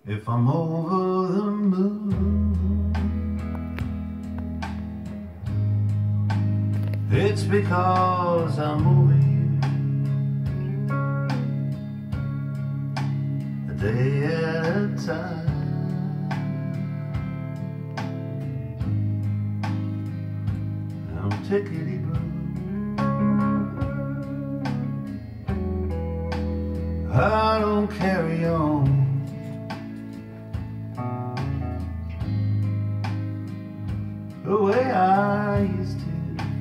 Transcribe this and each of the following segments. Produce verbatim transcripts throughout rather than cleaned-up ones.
If I'm over the moon, it's because I'm over you a day at a time. I'm tickety blue. I don't carry on the way I used to.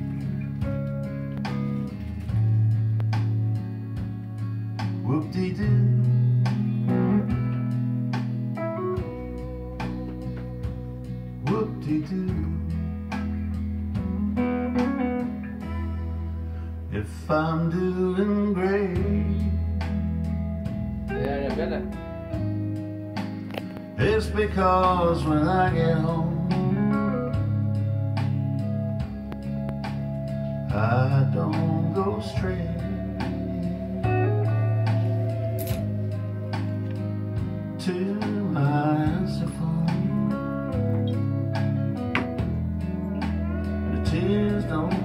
Whoop-de-doo. Whoop-de-doo. If I'm doing great, yeah, yeah, it's because when I get home I don't go straight to my answer phone. The tears don't